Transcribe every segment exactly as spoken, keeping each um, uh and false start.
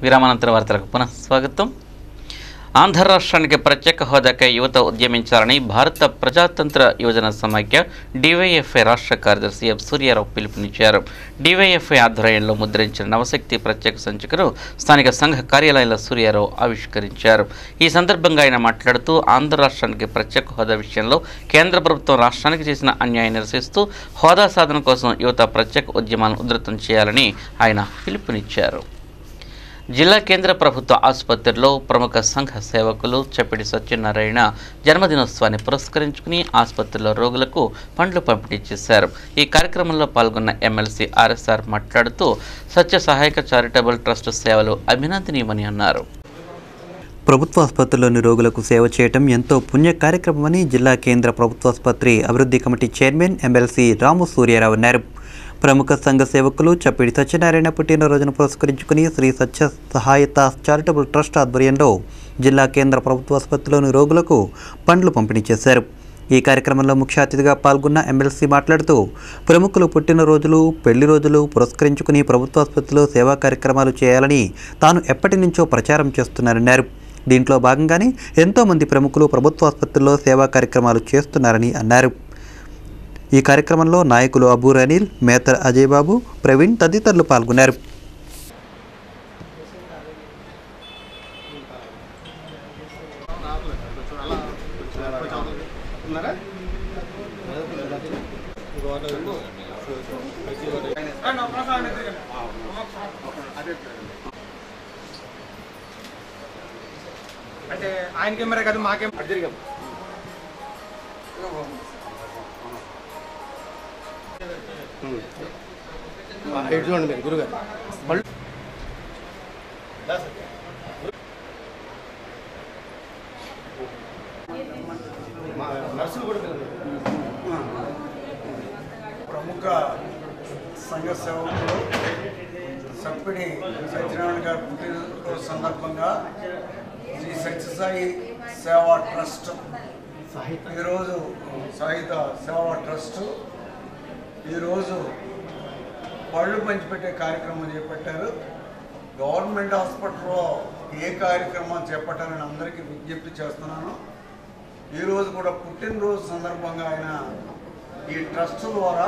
విరామానంతర వార్తలకు పునః స్వాగతం. ఆంధ్ర రాష్ట్రానికి ప్రత్యేక హోదాకై యువత ఉద్యమించాలని భారత ప్రజాతంత్ర యువజన సమాఖ్య డివైఎఫ్ఐ రాష్ట్ర కార్యదర్శి ఎం సూర్యారావు పిలుపునిచ్చారు. డివైఎఫ్ఐ ఆధ్వర్యంలో ముద్రించిన నవశక్తి ప్రత్యేక సంచికను స్థానిక సంఘ కార్యాలయంలో సూర్యారావు ఆవిష్కరించారు. ఈ సందర్భంగా ఆయన మాట్లాడుతూ ఆంధ్ర రాష్ట్రానికి ప్రత్యేక హోదా విషయంలో కేంద్ర ప్రభుత్వం రాష్ట్రానికి చేసిన అన్యాయం నిరసిస్తూ హోదా సాధన కోసం యువత ప్రత్యేక ఉద్యమాలను ఉధృతం చేయాలని ఆయన పిలుపునిచ్చారు. జిల్లా కేంద్ర ప్రభుత్వ ఆసుపత్రిలో ప్రముఖ సంఘ సేవకులు చప్పిడి సత్యనారాయణ జన్మదినోత్సవాన్ని పురస్కరించుకుని ఆసుపత్రిలో రోగులకు పండ్లు పంపిణీ చేశారు. ఈ కార్యక్రమంలో పాల్గొన్న ఎమ్మెల్సీ ఆర్ఎస్ఆర్ మాట్లాడుతూ సత్య సహాయక చారిటబుల్ ట్రస్ట్ సేవలు అభినందనీయమని అన్నారు. ప్రభుత్వ ఆసుపత్రిలోని రోగులకు సేవ చేయటం ఎంతో పుణ్య కార్యక్రమమని జిల్లా కేంద్ర ప్రభుత్వ ఆసుపత్రి అభివృద్ధి committee chairman MLC Ramu Suryarao అన్నారు. ప్రముఖ సంఘ సేవకులు చప్పిడి సత్యనారాయణ పుట్టినరోజును పురస్కరించుకుని శ్రీ సత్య సహాయత చారిటబుల్ ట్రస్ట్ ఆధ్వర్యంలో జిల్లా కేంద్ర ప్రభుత్వ ఆసుపత్రిలోని రోగులకు పండ్లు పంపిణీ చేశారు. ఈ కార్యక్రమంలో ముఖ్య అతిథిగా పాల్గొన్న ఎమ్మెల్సీ మాట్లాడుతూ ప్రముఖులు పుట్టినరోజులు పెళ్లి రోజులు పురస్కరించుకుని ప్రభుత్వ ఆసుపత్రిలో సేవా కార్యక్రమాలు చేయాలని తాను ఎప్పటి నుంచో ప్రచారం చేస్తున్నారన్నారు. దీంట్లో భాగంగానే ఎంతోమంది ప్రముఖులు ప్రభుత్వ ఆసుపత్రిలో సేవా కార్యక్రమాలు చేస్తున్నారని అన్నారు. ఈ కార్యక్రమంలో నాయకులు అబూర్ అనిల్, మేతర్ అజయ్ బాబు, ప్రవీణ్ తదితరులు పాల్గొన్నారు. అంటే ఆయన కెమెరా కాదు మా కెమెరా చూడండి మీరు గురుగారు నర్సులు కూడా ప్రముఖ సంఘ సేవకులు చప్పిడి సత్యనారాయణ గారి పుట్టినరోజు సందర్భంగా శ్రీ సత్యసాయి సేవా ట్రస్ట్ ఈరోజు సాహిత సేవా ట్రస్ట్ ఈరోజు పళ్ళు పంచిపెట్టే కార్యక్రమం చేపట్టారు. గవర్నమెంట్ హాస్పిటల్లో ఏ కార్యక్రమం చేపట్టాలని అందరికీ విజ్ఞప్తి చేస్తున్నాను. ఈరోజు కూడా పుట్టినరోజు సందర్భంగా ఆయన ఈ ట్రస్ట్ ద్వారా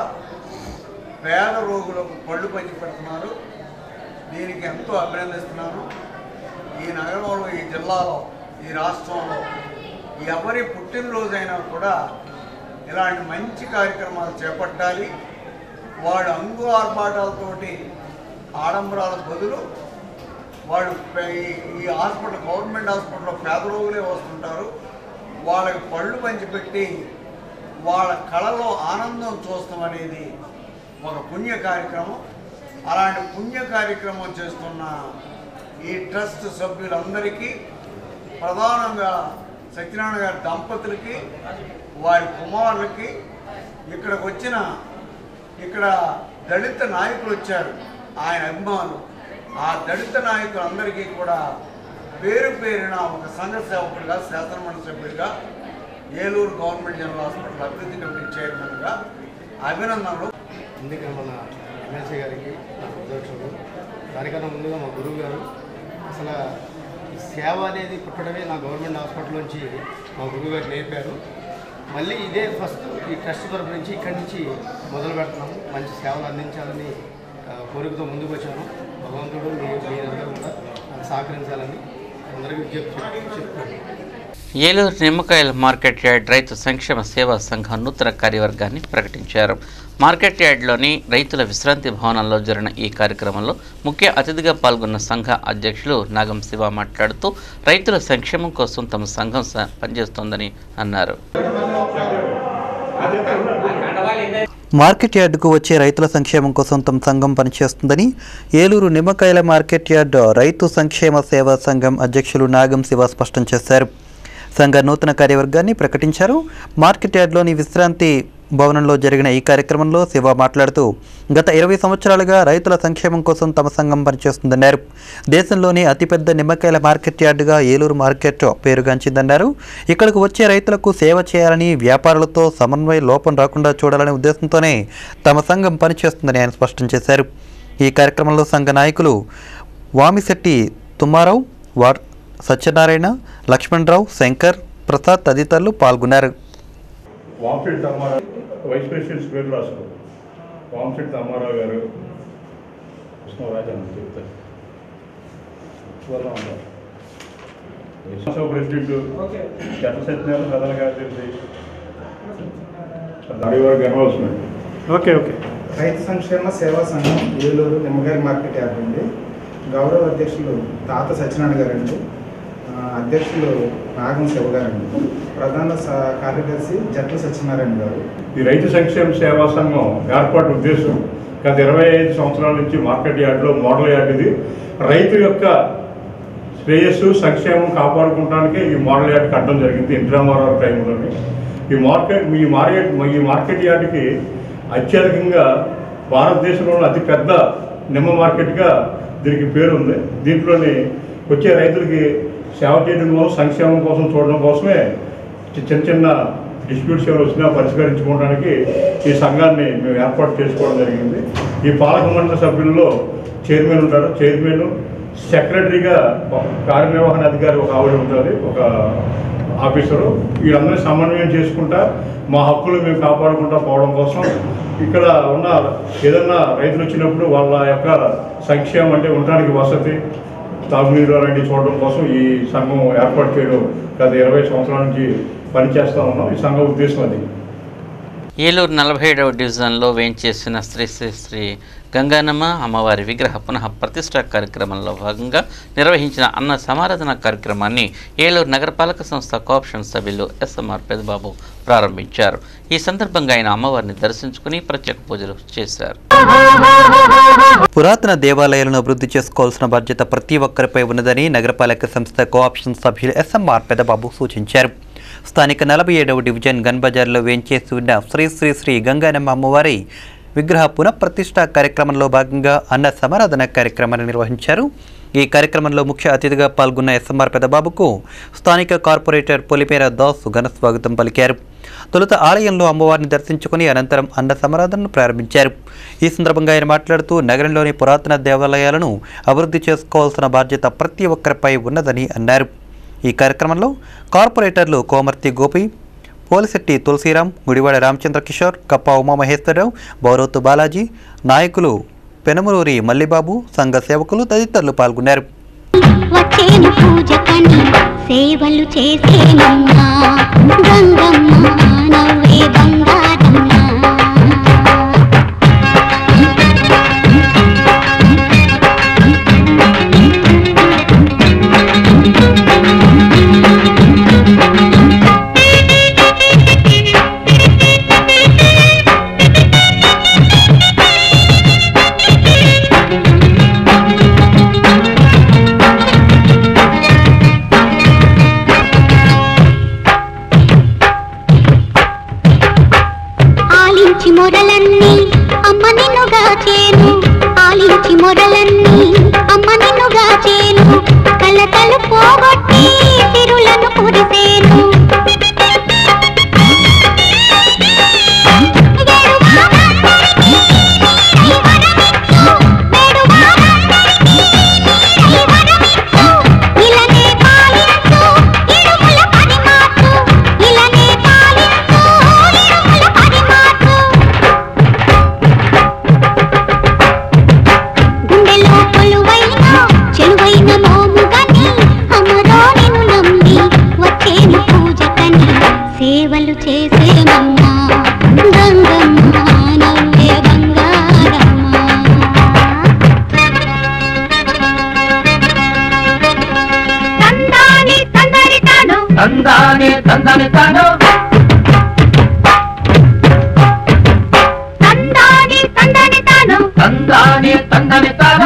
పేద రోగులకు పళ్ళు పంచి పెడుతున్నారు. దీనికి ఎంతో అభినందిస్తున్నాను. ఈ నగరంలో, ఈ జిల్లాలో, ఈ రాష్ట్రంలో ఎవరి పుట్టినరోజైనా కూడా ఇలాంటి మంచి కార్యక్రమాలు చేపట్టాలి. వాళ్ళు అంగు ఆర్భాటాలతోటి ఆడంబరాల బదులు వాళ్ళు ఈ హాస్పిటల్, గవర్నమెంట్ హాస్పిటల్లో పేద రోగులే వస్తుంటారు. వాళ్ళకి పళ్ళు పంచిపెట్టి వాళ్ళ కళలో ఆనందం చూస్తాం అనేది ఒక పుణ్య కార్యక్రమం. అలాంటి పుణ్య కార్యక్రమం చేస్తున్న ఈ ట్రస్ట్ సభ్యులందరికీ, ప్రధానంగా సత్యనారాయణ గారి దంపతులకి, వారి కుమారులకి, ఇక్కడికి వచ్చిన ఇక్కడ దళిత నాయకులు వచ్చారు, ఆయన అభిమానులు, ఆ దళిత నాయకులందరికీ కూడా పేరు పేరున ఒక సంఘ సేవకుడిగా, శాసనమండలి సభ్యుడిగా, ఏలూరు గవర్నమెంట్ జనరల్ హాస్పిటల్ అభివృద్ధి కమిటీ చైర్మన్గా అభినందనలు. ఎందుకంటే మన ఎమ్మెల్సీ గారికి అధ్యక్షుడు, దానికన్నా ముందుగా మా గురువు గారు, అసలు సేవ అనేది పుట్టడమే నా గవర్నమెంట్ హాస్పిటల్ నుంచి మా గురువు గారు నేర్పారు. మళ్ళీ ఇదే ఫస్ట్ ఈ ట్రస్ట్ తరఫు నుంచి ఇక్కడి నుంచి మొదలు పెడుతున్నాము. మంచి సేవలు అందించాలని కోరికతో ముందుకు వచ్చాను. భగవంతుడు మీ మీరందరూ కూడా సహకరించాలని అందరికీ విజ్ఞప్తి చెప్తున్నాను. ఏలూరు నిమ్మకాయల మార్కెట్ యార్డ్ రైతు సంక్షేమ సేవా సంఘం నూతన కార్యవర్గాన్ని ప్రకటించారు. మార్కెట్ యార్డ్లోని రైతుల విశ్రాంతి భవనంలో జరిగిన ఈ కార్యక్రమంలో ముఖ్య అతిథిగా పాల్గొన్న సంఘ అధ్యక్షులు నాగం శివ మాట్లాడుతూ రైతుల సంక్షేమం కోసం తమ సంఘం పనిచేస్తోందని అన్నారు. మార్కెట్ యార్డుకు వచ్చే రైతుల సంక్షేమం కోసం తమ సంఘం పనిచేస్తుందని ఏలూరు నిమ్మకాయల మార్కెట్ యార్డు రైతు సంక్షేమ సేవా సంఘం అధ్యక్షులు నాగం శివ స్పష్టం చేశారు. సంఘ నూతన కార్యవర్గాన్ని ప్రకటించారు. మార్కెట్ యార్డ్లోని విశ్రాంతి భవనంలో జరిగిన ఈ కార్యక్రమంలో శివ మాట్లాడుతూ గత ఇరవై సంవత్సరాలుగా రైతుల సంక్షేమం కోసం తమ సంఘం పనిచేస్తుందన్నారు. దేశంలోనే అతిపెద్ద నిమ్మకాయల మార్కెట్ యార్డుగా ఏలూరు మార్కెట్ పేరుగాంచిందన్నారు. ఇక్కడకు వచ్చే రైతులకు సేవ చేయాలని, వ్యాపారులతో సమన్వయ లోపం రాకుండా చూడాలనే ఉద్దేశంతోనే తమ సంఘం పనిచేస్తుందని ఆయన స్పష్టం చేశారు. ఈ కార్యక్రమంలో సంఘ నాయకులు వామిశెట్టి తుమ్మారావు, వార్ సత్యనారాయణ, లక్ష్మణరావు, శంకర్, ప్రసాద్ తదితరులు పాల్గొన్నారు. వాంశెట్టి ధర్మారావు వైస్ ప్రెసిడెంట్స్ పేరు రాసుకో. వాంశెట్టి ధర్మారావు గారు, కృష్ణరాజు అని చెప్తారు. ప్రెసిడెంట్ జనరల్ సత్యనారాయణ ప్రధాన కార్యదర్శి దాడివారు గర్వల్సినట్టు. ఓకే ఓకే రైతు సంక్షేమ సేవా సంఘం ఏలూరు నిమ్మకాయల మార్కెట్ యార్డ్ అండి. గౌరవ అధ్యక్షులు తాత సత్యనారాయణ గారండి, అధ్యక్షులు నాగం శివ గారండి, ప్రధాన కార్యదర్శి జట్ల సత్యనారాయణ గారు. ఈ రైతు సంక్షేమ సేవా సంఘం ఏర్పాటు ఉద్దేశం గత ఇరవై ఐదు సంవత్సరాల నుంచి మార్కెట్ యార్డులో మోడల్ యార్డ్ ఇది. రైతు యొక్క శ్రేయస్సు సంక్షేమం కాపాడుకోవడానికి ఈ మోడల్ యార్డ్ కట్టడం జరిగింది ఎన్టీ రామారావు టైంలోని. ఈ మార్కెట్ ఈ మార్కెట్ ఈ మార్కెట్ యార్డ్కి అత్యధికంగా భారతదేశంలో అతిపెద్ద నిమ్మ మార్కెట్గా దీనికి పేరు ఉంది. దీంట్లోని వచ్చే రైతులకి సేవ చేయడం కోసం సంక్షేమం కోసం చూడడం కోసమే చిన్న చిన్న డిస్ప్యూట్స్ ఎవరు వచ్చినా పరిష్కరించుకోవడానికి ఈ సంఘాన్ని మేము ఏర్పాటు చేసుకోవడం జరిగింది. ఈ పాలక మండలి సభ్యుల్లో చైర్మన్ ఉంటారు, చైర్మన్ సెక్రటరీగా కార్యనిర్వహణ అధికారి ఒక ఆవిడ ఉంటుంది, ఒక ఆఫీసరు. వీళ్ళందరినీ సమన్వయం చేసుకుంటా మా హక్కులు మేము కాపాడుకుంటా పోవడం కోసం ఇక్కడ ఉన్న ఏదన్నా రైతులు వచ్చినప్పుడు వాళ్ళ యొక్క సంక్షేమం అంటే ఉండడానికి వసతి, తాగునీరు అలాంటివి చూడడం కోసం ఈ సంఘం ఏర్పాటు చేయడం గత ఇరవై సంవత్సరాల నుంచి పనిచేస్తూ ఉన్నాం. ఈ సంఘం ఉద్దేశం అది. ఏలూరు నలభై ఏడవ డివిజన్లో వేంచేసిన శ్రీ శ్రీ శ్రీ గంగానమ్మ అమ్మవారి విగ్రహ పునః ప్రతిష్ఠా కార్యక్రమంలో భాగంగా నిర్వహించిన అన్న సమారాధన కార్యక్రమాన్ని ఏలూరు నగరపాలక సంస్థ కోఆప్షన్ సభ్యులు ఎస్ఎంఆర్ పెదబాబు ప్రారంభించారు. ఈ సందర్భంగా ఆయన అమ్మవారిని దర్శించుకుని ప్రత్యేక పూజలు చేశారు. పురాతన దేవాలయాలను అభివృద్ధి చేసుకోవాల్సిన బాధ్యత ప్రతి ఒక్కరిపై ఉన్నదని నగరపాలక సంస్థ కోఆప్షన్ సభ్యులు ఎస్ఎంఆర్ పెదబాబు సూచించారు. స్థానిక నలభై ఏడవ డివిజన్ గన్ బజార్లో వేంచేసి ఉన్న శ్రీ శ్రీ శ్రీ గంగానమ్మ అమ్మవారి విగ్రహ పునఃప్రతిష్ఠా కార్యక్రమంలో భాగంగా అన్న సమారాధన కార్యక్రమాన్ని నిర్వహించారు. ఈ కార్యక్రమంలో ముఖ్య అతిథిగా పాల్గొన్న ఎస్ఎంఆర్ పెదబాబుకు స్థానిక కార్పొరేటర్ పొలిమేర దాసు ఘన స్వాగతం పలికారు. తొలుత ఆలయంలో అమ్మవారిని దర్శించుకుని అనంతరం అన్న సమారాధనను ప్రారంభించారు. ఈ సందర్భంగా ఆయన మాట్లాడుతూ నగరంలోని పురాతన దేవాలయాలను అభివృద్ధి చేసుకోవాల్సిన బాధ్యత ప్రతి ఒక్కరిపై ఉన్నదని అన్నారు. ఈ కార్యక్రమంలో కార్పొరేటర్లు కోమర్తి గోపి, పోలిశెట్టి తులసిరాం, గుడివాడ రామచంద్ర కిషోర్, కప్ప ఉమామహేశ్వరరావు, బౌరౌతు బాలాజీ, నాయకులు పెనమలూరి మల్లిబాబు, సంఘ సేవకులు తదితరులు పాల్గొన్నారు. మొరలన్నీ అమ్మ నిన్నుగా చేను, ఆలించి మొరలన్నీ అమ్మ నిన్నుగా చేను, కలతలు పోగొట్టి తిరులను కురిసేను. సేవలు చేసేనమ్మా గంగమ్మ నవ్వే బంగారమ్మ. తందాని తందరి తాను తందాని తందని తాను తందాని తందని తాను తందాని తందని తాను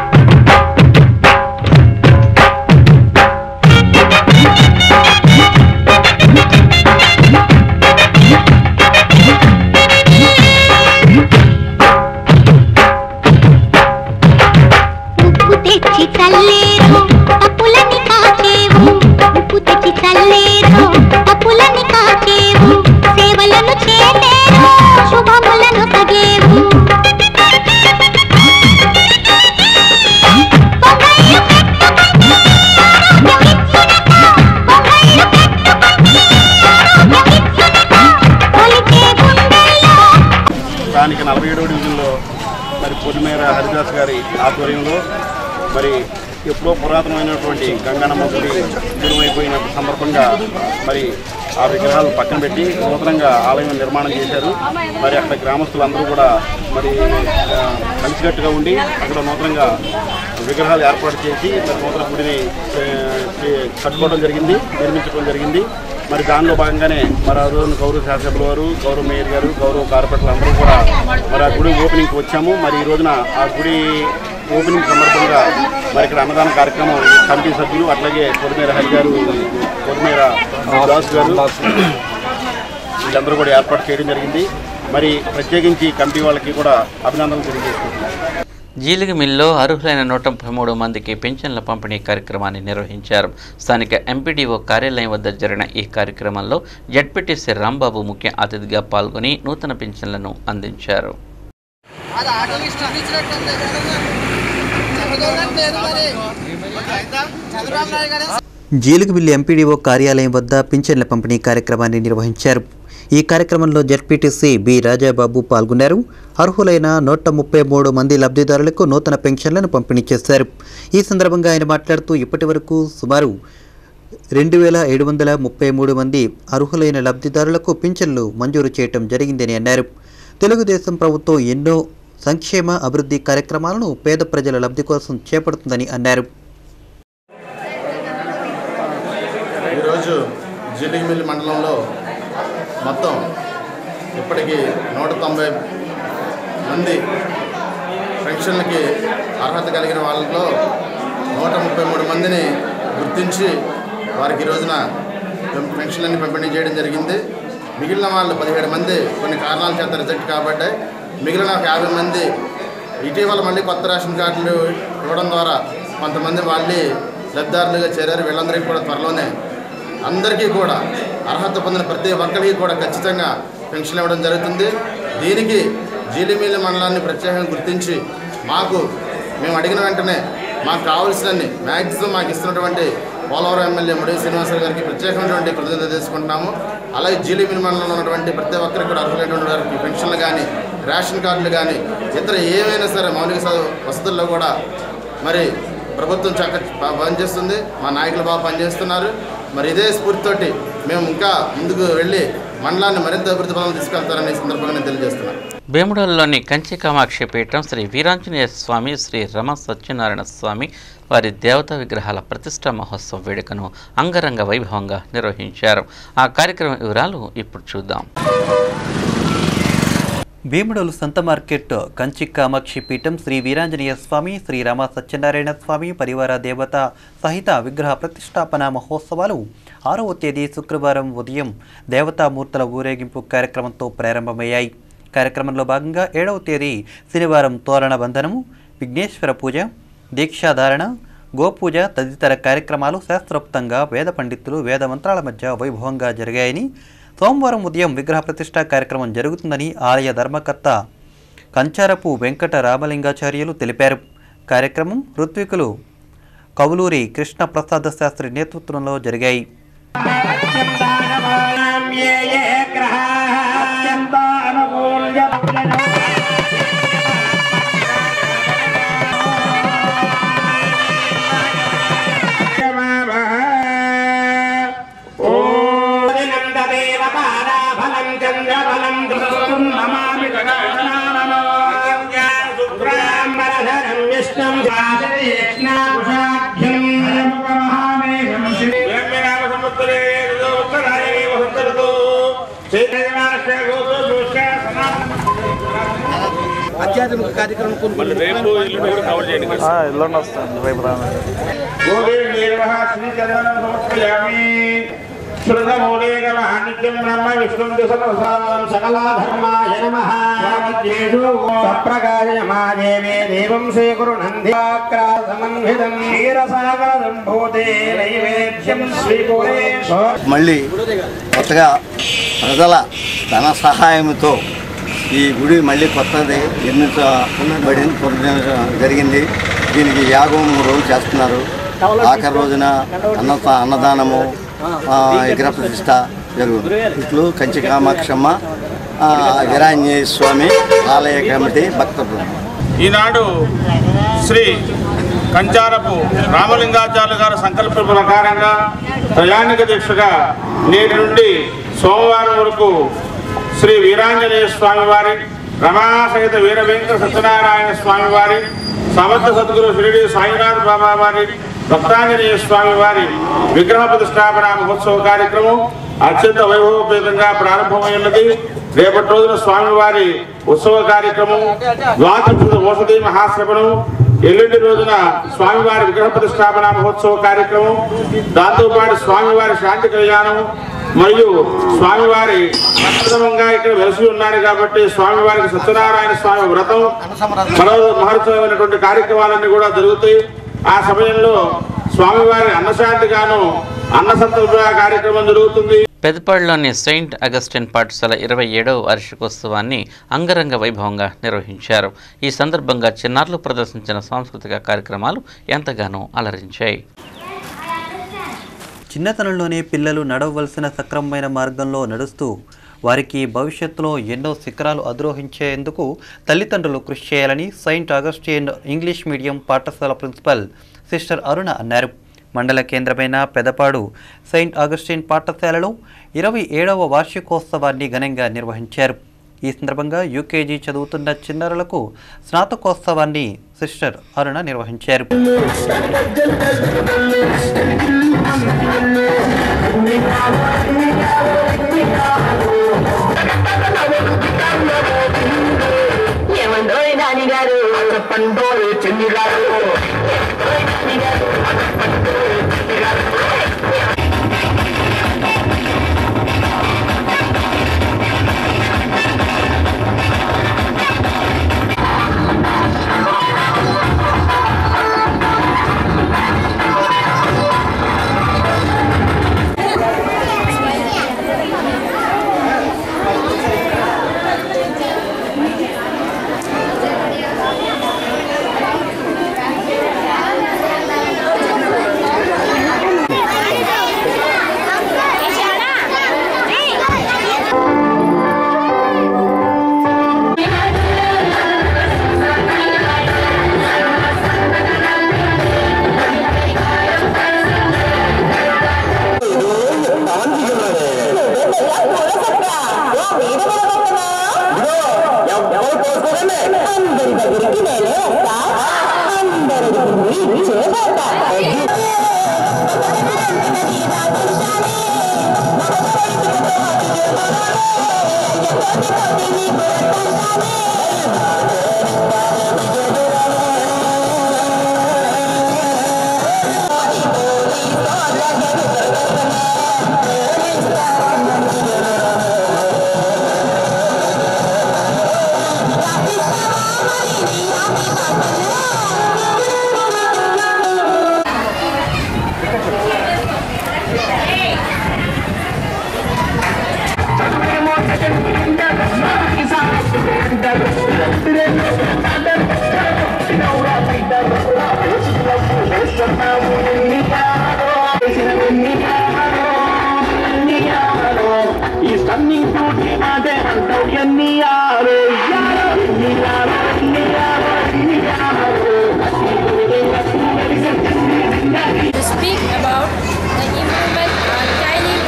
చల్లేరు అప్పులని కాచేవు, ఉప్పు తెచ్చి చల్లేరు అప్పులని కాచేవు, సేవలను చేసేరు శుభములను సగేవు. పొగళ్ళు పెట్టుకొని ఆధ్వర్యంలో మరి ఎప్పుడో పురాతనమైనటువంటి గంగన్నమ్మ గుడి దూరమైపోయిన సందర్భంగా మరి ఆ విగ్రహాలు పక్కన పెట్టి నూతనంగా ఆలయం నిర్మాణం చేశారు. మరి అక్కడ గ్రామస్తులందరూ కూడా మరి కలిసికట్టుగా ఉండి అక్కడ నూతనంగా విగ్రహాలు ఏర్పాటు చేసి మరి నూతన గుడిని కట్టుకోవడం జరిగింది, నిర్మించడం జరిగింది. మరి దానిలో భాగంగానే మరి ఆ రోజున గౌరవ శాసనసభ్యుల వారు, గౌరవ మేయర్ గారు, గౌరవ కార్పొరేటర్లు అందరూ కూడా మరి ఆ గుడి ఓపెనింగ్కి వచ్చాము. మరి ఈ రోజున ఆ గుడి ఓపెనింగ్ సందర్భంగా మరి ఇక్కడ అన్నదాన కార్యక్రమం కమిటీ సభ్యులు అట్లాగే కొరమేర హరి గారు, కొరమేర దాస్ గారు వీళ్ళందరూ కూడా ఏర్పాటు చేయడం జరిగింది. మరి ప్రత్యేకించి కమిటీ వాళ్ళకి కూడా అభినందనలు తెలియజేసుకుంటున్నారు. జీలిగిమిల్లో అర్హులైన నూట ముప్పై మూడు మందికి పెన్షన్ల పంపిణీ కార్యక్రమాన్ని నిర్వహించారు. స్థానిక ఎంపీడీఓ కార్యాలయం వద్ద జరిగిన ఈ కార్యక్రమంలో జడ్పీటీసీ రాంబాబు ముఖ్య అతిథిగా పాల్గొని నూతన పెన్షన్లను అందించారు. జీలిగిమిల్లి ఎంపీడీఓ కార్యాలయం వద్ద పింఛన్ల పంపిణీ కార్యక్రమాన్ని నిర్వహించారు. ఈ కార్యక్రమంలో జడ్పీటీసీ బి రాజాబాబు పాల్గొన్నారు. అర్హులైన నూట ముప్పై మూడు మంది లబ్ధిదారులకు నూతన పెన్షన్లను పంపిణీ చేశారు. ఈ సందర్భంగా ఆయన మాట్లాడుతూ ఇప్పటి వరకు సుమారు రెండు వేల ఏడు వందల ముప్పై మూడు మంది అర్హులైన లబ్ధిదారులకు పింఛన్లు మంజూరు చేయడం జరిగిందని అన్నారు. తెలుగుదేశం ప్రభుత్వం ఎన్నో సంక్షేమ అభివృద్ధి కార్యక్రమాలను పేద ప్రజల లబ్ధి కోసం చేపడుతుందని అన్నారు. ఈరోజు జీలిగిమిల్లి మండలంలో మొత్తం ఇప్పటికీ నూట తొంభై మంది పెన్షన్లకి అర్హత కలిగిన వాళ్ళలో నూట ముప్పై మూడు మందిని గుర్తించి వారికి ఈ రోజున పెన్షన్లన్నీ పంపిణీ చేయడం జరిగింది. మిగిలిన వాళ్ళు పదిహేడు మంది కొన్ని కారణాల చేత రిజెక్ట్ కాబట్టి మిగిలిన ఒక యాభై మంది ఇటీవల మళ్ళీ కొత్త రేషన్ కార్డులు ఇవ్వడం ద్వారా కొంతమంది వాళ్ళే లబ్ధిదారులుగా చేరారు. వీళ్ళందరికీ కూడా త్వరలోనే అందరికీ కూడా అర్హత పొందిన ప్రతి ఒక్కరికి కూడా ఖచ్చితంగా పెన్షన్ ఇవ్వడం జరుగుతుంది. దీనికి జీలిమిల్లి మండలాన్ని ప్రత్యేకంగా గుర్తించి మాకు మేము అడిగిన వెంటనే మాకు కావాల్సినన్ని మ్యాక్సిమం మాకు ఇస్తున్నటువంటి పోలవరం ఎమ్మెల్యే ముడివి శ్రీనివాసరావు గారికి ప్రత్యేకమైనటువంటి కృతజ్ఞత తీసుకుంటున్నాము. అలాగే జీలిమిల్లి మండలంలో ఉన్నటువంటి ప్రతి ఒక్కరికి కూడా అర్హులైనటువంటి వారికి పెన్షన్లు కానీ, రేషన్ కార్డులు కానీ, ఇతర ఏవైనా సరే మౌలిక వసతుల్లో కూడా మరి ప్రభుత్వం చక్క పనిచేస్తుంది. మా నాయకులు బాగా పనిచేస్తున్నారు. మరి ఇదే స్ఫూర్తితోటి మేము ఇంకా ముందుకు వెళ్ళి మండలాన్ని మరింత అభివృద్ధి పనులు తీసుకెళ్తారనే సందర్భంగా నేను తెలియజేస్తున్నాను. భీముడలోని కంచి కామాక్షి పీఠం శ్రీ వీరాంజనేయ స్వామి, శ్రీ రమ సత్యనారాయణ స్వామి వారి దేవతా విగ్రహాల ప్రతిష్టా మహోత్సవం వేడుకను అంగరంగ వైభవంగా నిర్వహించారు. ఆ కార్యక్రమం వివరాలు ఇప్పుడు చూద్దాం. భీముడోలు సంత మార్కెట్ కంచి కామాక్షి పీఠం శ్రీ వీరాంజనేయ స్వామి, శ్రీ రామ సత్యనారాయణ స్వామి పరివార దేవత సహిత విగ్రహ ప్రతిష్టాపన మహోత్సవాలు ఆరవ తేదీ శుక్రవారం ఉదయం దేవతామూర్తుల ఊరేగింపు కార్యక్రమంతో ప్రారంభమయ్యాయి. కార్యక్రమంలో భాగంగా ఏడవ తేదీ శనివారం తోరణ బంధనము, విఘ్నేశ్వర పూజ, దీక్షాధారణ, గోపూజ తదితర కార్యక్రమాలు శాస్త్రోక్తంగా వేద పండితులు వేద మంత్రాల మధ్య వైభవంగా జరిగాయని, సోమవారం ఉదయం విగ్రహ ప్రతిష్ఠా కార్యక్రమం జరుగుతుందని ఆలయ ధర్మకర్త కంచారపు వెంకట రామలింగాచార్యులు తెలిపారు. కార్యక్రమం ఋత్వికులు కవులూరి కృష్ణ ప్రసాద శాస్త్రి నేతృత్వంలో జరిగాయి. ఆధ్యాత్మిక కార్యక్రమం మళ్ళీ కొత్తగా ప్రజల ధన సహాయంతో ఈ గుడి మళ్ళీ కొత్తది నిర్మించబడి జరిగింది. దీనికి యాగం మూడు రోజులు చేస్తున్నారు. ఆఖరి రోజున అన్న అన్నదానము విగ్రహ ప్రతిష్ట జరుగుతుంది. ఇట్లు కంచి కామాక్షమ్మ వీరాంజనేయ స్వామి ఆలయ కమిటీ భక్త బృందం. ఈనాడు శ్రీ కంచారపు రామలింగాచార్య గారి సంకల్ప ప్రకారంగా ప్రయాణిక దీక్షగా నేటి నుండి సోమవారం వరకు శ్రీ వీరాంజనేయ స్వామివారి, రమాసహిత వీర వెంకట సత్యనారాయణ స్వామివారి, సమర్థ సద్గురు షిరిడి సాయినాథ్ బాబా వారి, భక్తాంజనేయ స్వామి వారి విగ్రహ ప్రతిష్టాపన మహోత్సవ కార్యక్రమం అత్యంత వైభవపేతంగా ప్రారంభమైనది. రేపటి రోజున స్వామివారి ఉత్సవ కార్యక్రమం, ద్వాదశ ఓషధి మహాశ్రవణం, ఎల్లుండి రోజున స్వామివారి విగ్రహ ప్రతిష్టాపన మహోత్సవ కార్యక్రమం, దాంతోపాటు స్వామివారి శాంతి కళ్యాణం మరియు స్వామివారి ప్రథమంగా ఇక్కడ వెలిసి ఉన్నారు కాబట్టి స్వామివారికి సత్యనారాయణ స్వామి వ్రతం మరో మహోత్సవమైనటువంటి కార్యక్రమాలన్నీ కూడా జరుగుతాయి. ఆ సమయంలో స్వామివారి అన్నశాంతిగాను అన్న సంతర్పణ కార్యక్రమం జరుగుతుంది. పెదపాడులోని సెయింట్ అగస్టిన్ పాఠశాల ఇరవై ఏడవ వార్షికోత్సవాన్ని అంగరంగ వైభవంగా నిర్వహించారు. ఈ సందర్భంగా చిన్నారులు ప్రదర్శించిన సాంస్కృతిక కార్యక్రమాలు ఎంతగానో అలరించాయి. చిన్నతనంలోనే పిల్లలు నడవవలసిన సక్రమమైన మార్గంలో నడుస్తూ వారికి భవిష్యత్తులో ఎన్నో శిఖరాలు అధిరోహించేందుకు తల్లిదండ్రులు కృషి చేయాలని సెయింట్ అగస్టిన్ ఇంగ్లీష్ మీడియం పాఠశాల ప్రిన్సిపల్ సిస్టర్ అరుణ అన్నారు. మండల కేంద్రమైన పెదపాడు సెయింట్ అగస్టిన్ పాఠశాలలో ఇరవై ఏడవ వార్షికోత్సవాన్ని ఘనంగా నిర్వహించారు. ఈ సందర్భంగా యూకేజీ చదువుతున్న చిన్నారులకు స్నాతకోత్సవాన్ని సిస్టర్ అరుణ నిర్వహించారు. To speak about the improvement on tiny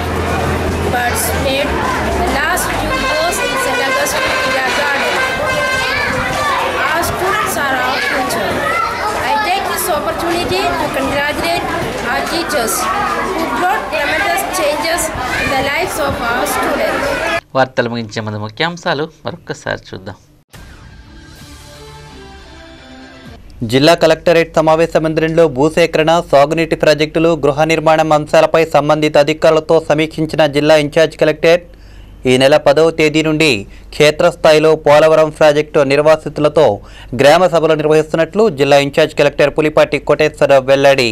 birds made the last few years in Saint Augustine Kindergarten. Our students are our future. I take this opportunity to congratulate our teachers who brought tremendous changes in the lives of our students. వార్తలు ముగించే ముందు ముఖ్యాంశాలు మరొకసారి చూద్దాం. జిల్లా collectorate సమావేశ మందిరంలో భూసేకరణ, సాగునీటి ప్రాజెక్టులు, గృహ నిర్మాణం అంశాలపై సంబంధిత అధికారులతో సమీక్షించిన జిల్లా ఇన్ఛార్జ్ కలెక్టర్ ఈ నెల పదవ తేదీ నుండి క్షేత్రస్థాయిలో పోలవరం ప్రాజెక్టు నిర్వాసితులతో గ్రామ సభలు నిర్వహిస్తున్నట్లు జిల్లా ఇన్ఛార్జ్ కలెక్టర్ పులిపాటి కోటేశ్వరరావు వెల్లడి.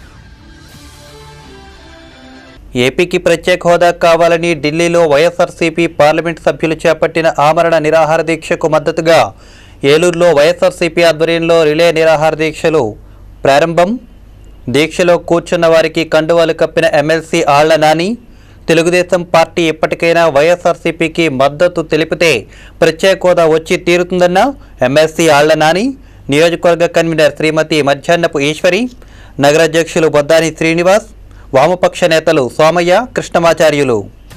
ఏపీకి ప్రత్యేక హోదా కావాలని ఢిల్లీలో వైఎస్ఆర్సీపీ పార్లమెంట్ సభ్యులు చేపట్టిన ఆమరణ నిరాహార దీక్షకు మద్దతుగా ఏలూరులో వైఎస్ఆర్సీపీ ఆధ్వర్యంలో రిలే నిరాహార దీక్షలు ప్రారంభం. దీక్షలో కూర్చున్న వారికి కండువాలు కప్పిన ఎమ్మెల్సీ ఆళ్ల నాని, తెలుగుదేశం పార్టీ ఎప్పటికైనా వైఎస్ఆర్సీపీకి మద్దతు తెలిపితే ప్రత్యేక హోదా వచ్చి తీరుతుందన్న ఎమ్మెల్సీ ఆళ్ల నాని, నియోజకవర్గ కన్వీనర్ శ్రీమతి మధ్యాహ్నపు ఈశ్వరి, నగరాధ్యక్షులు బొద్దాని శ్రీనివాస్, వామపక్ష నేతలు సోమయ్య, కృష్ణమాచార్యులు.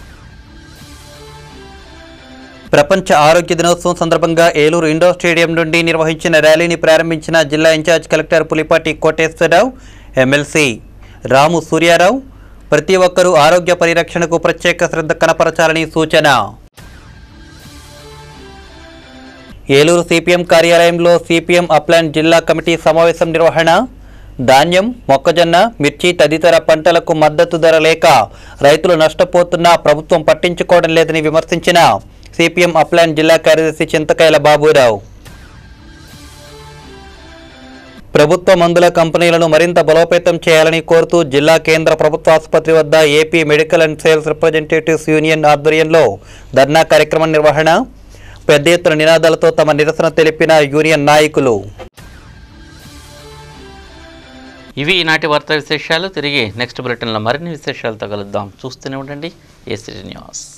ప్రపంచ ఆరోగ్య దినోత్సవం సందర్భంగా ఏలూరు ఇండోర్ స్టేడియం నుండి నిర్వహించిన ర్యాలీని ప్రారంభించిన జిల్లా incharge collector Pulipati Koteswararao, MLC Ramu Suryarao. ప్రతి ఒక్కరూ ఆరోగ్య పరిరక్షణకు ప్రత్యేక శ్రద్ధ కనపరచాలని సూచన. ఏలూరు సిపిఎం కార్యాలయంలో సిపిఎం అప్లాంట్ జిల్లా కమిటీ సమావేశం నిర్వహణ. ధాన్యం, మొక్కజొన్న, మిర్చి తదితర పంటలకు మద్దతు ధర లేక రైతులు నష్టపోతున్నా ప్రభుత్వం పట్టించుకోవడం లేదని విమర్శించిన సిపిఎం అప్లాంట్ జిల్లా కార్యదర్శి చింతకాయల బాబురావు. ప్రభుత్వ మందుల కంపెనీలను మరింత బలోపేతం చేయాలని కోరుతూ జిల్లా కేంద్ర ప్రభుత్వ ఆసుపత్రి వద్ద AP medical and sales representatives union ఆధ్వర్యంలో ధర్నా కార్యక్రమం నిర్వహణ. పెద్ద ఎత్తున నినాదాలతో తమ నిరసన తెలిపిన యూనియన్ నాయకులు. ఇవి ఈనాటి వార్తా విశేషాలు. తిరిగి నెక్స్ట్ బులెటిన్లో మరిన్ని విశేషాలతో కలుద్దాం. చూస్తూనే ఉండండి ఏసీ న్యూస్.